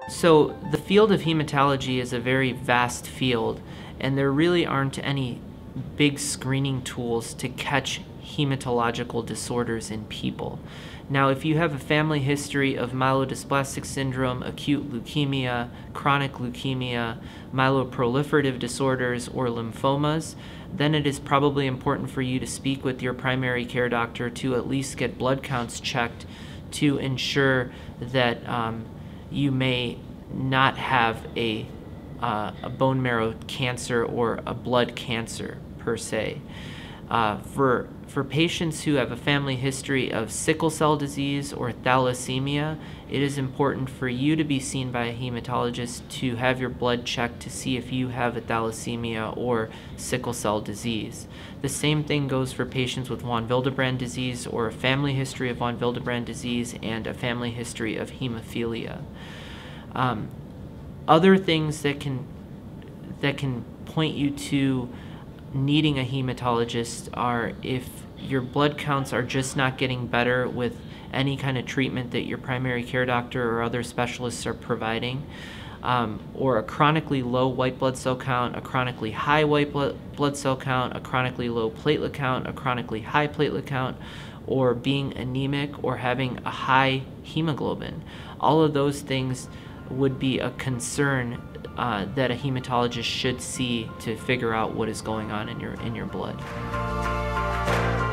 So the field of hematology is a very vast field, and there really aren't any big screening tools to catch hematological disorders in people. Now, if you have a family history of myelodysplastic syndrome, acute leukemia, chronic leukemia, myeloproliferative disorders, or lymphomas, then it is probably important for you to speak with your primary care doctor to at least get blood counts checked to ensure that you may not have a bone marrow cancer or a blood cancer per se. For patients who have a family history of sickle cell disease or thalassemia, it is important for you to be seen by a hematologist to have your blood checked to see if you have a thalassemia or sickle cell disease. The same thing goes for patients with von Willebrand disease or a family history of von Willebrand disease and a family history of hemophilia. Other things that can point you to needing a hematologist are if your blood counts are just not getting better with any kind of treatment that your primary care doctor or other specialists are providing, or a chronically low white blood cell count, a chronically high white blood cell count, a chronically low platelet count, a chronically high platelet count, or being anemic or having a high hemoglobin. All of those things would be a concern that a hematologist should see to figure out what is going on in your blood.